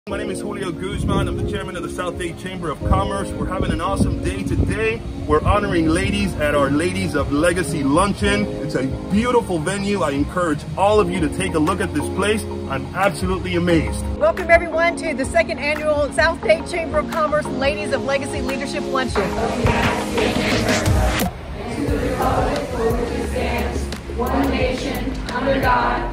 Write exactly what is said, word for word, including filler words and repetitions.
My name is Julio Guzman. I'm the chairman of the South Dade Chamber of Commerce. We're having an awesome day today. We're honoring ladies at our Ladies of Legacy Luncheon. It's a beautiful venue. I encourage all of you to take a look at this place. I'm absolutely amazed. Welcome everyone to the second annual South Dade Chamber of Commerce Ladies of Legacy Leadership Luncheon. One nation, under God,